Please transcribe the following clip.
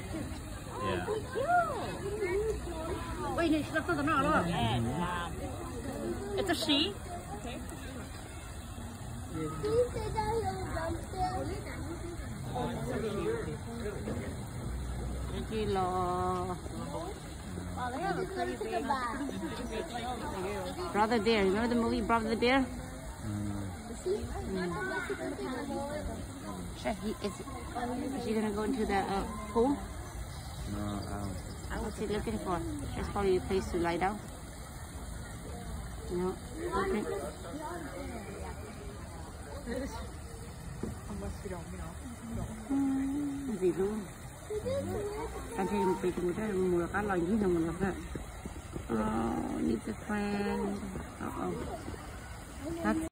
Yeah. Wait, it's not the no. It's a she. Brother Bear, remember the movie Brother Bear? Chef, is he gonna go into the pool? No, What's he looking for? Just probably a place to lie down. No. Okay. Gì luôn? Anh thấy một cái mùi đó mùi cá lòi như là mùi đó. Oh, needs a friend. Uh oh. That's